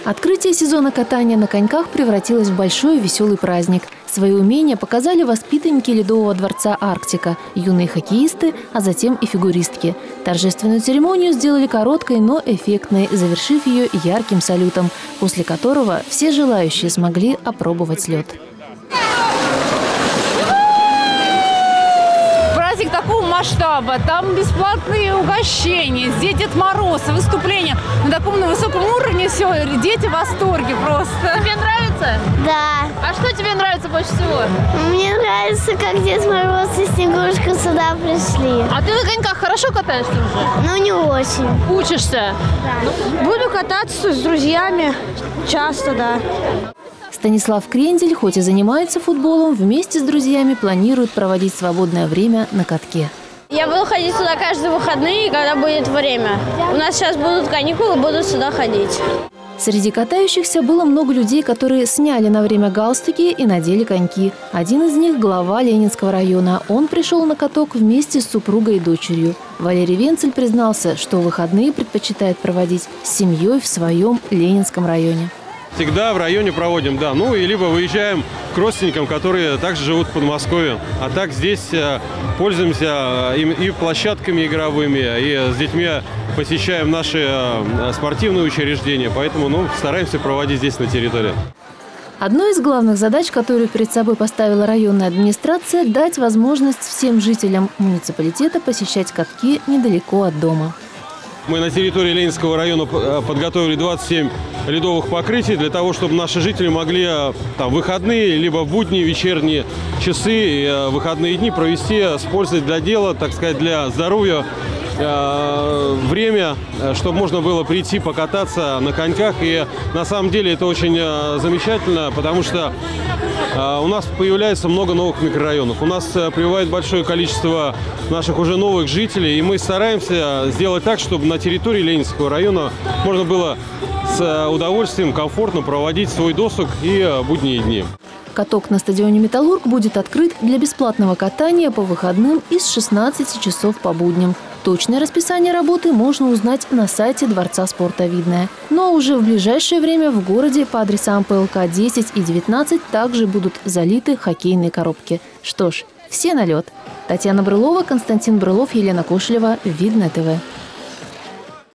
Открытие сезона катания на коньках превратилось в большой веселый праздник. Свои умения показали воспитанники Ледового дворца «Арктика», юные хоккеисты, а затем и фигуристки. Торжественную церемонию сделали короткой, но эффектной, завершив ее ярким салютом, после которого все желающие смогли опробовать лед. Такого масштаба, там бесплатные угощения, здесь Дед Мороз, выступления на таком высоком уровне, все, дети в восторге просто. Тебе нравится? Да. А что тебе нравится больше всего? Мне нравится, как Дед Мороз и Снегурочка сюда пришли. А ты на коньках хорошо катаешься уже? Ну, не очень. Учишься? Да. Буду кататься с друзьями часто, да. Станислав Крендель, хоть и занимается футболом, вместе с друзьями планирует проводить свободное время на катке. Я буду ходить сюда каждые выходные, когда будет время. У нас сейчас будут каникулы, буду сюда ходить. Среди катающихся было много людей, которые сняли на время галстуки и надели коньки. Один из них – глава Ленинского района. Он пришел на каток вместе с супругой и дочерью. Валерий Венцель признался, что выходные предпочитает проводить с семьей в своем Ленинском районе. Всегда в районе проводим, да. Ну, и либо выезжаем к родственникам, которые также живут в Подмосковье. А так здесь пользуемся и площадками игровыми, и с детьми посещаем наши спортивные учреждения. Поэтому стараемся проводить здесь на территории. Одной из главных задач, которую перед собой поставила районная администрация – дать возможность всем жителям муниципалитета посещать катки недалеко от дома. Мы на территории Ленинского района подготовили 27 ледовых покрытий для того, чтобы наши жители могли там выходные, либо в будни, вечерние часы, выходные дни провести с пользой для дела, так сказать, для здоровья, время, чтобы можно было прийти покататься на коньках. И на самом деле это очень замечательно, потому что у нас появляется много новых микрорайонов. У нас прибывает большое количество наших уже новых жителей. И мы стараемся сделать так, чтобы на территории Ленинского района можно было с удовольствием, комфортно проводить свой досуг и будние дни. Каток на стадионе «Металлург» будет открыт для бесплатного катания по выходным и с 16 часов по будням. Точное расписание работы можно узнать на сайте Дворца спорта «Видное». Ну а уже в ближайшее время в городе по адресам ПЛК 10 и 19 также будут залиты хоккейные коробки. Что ж, все на лед. Татьяна Брылова, Константин Брылов, Елена Кошелева. Видное ТВ.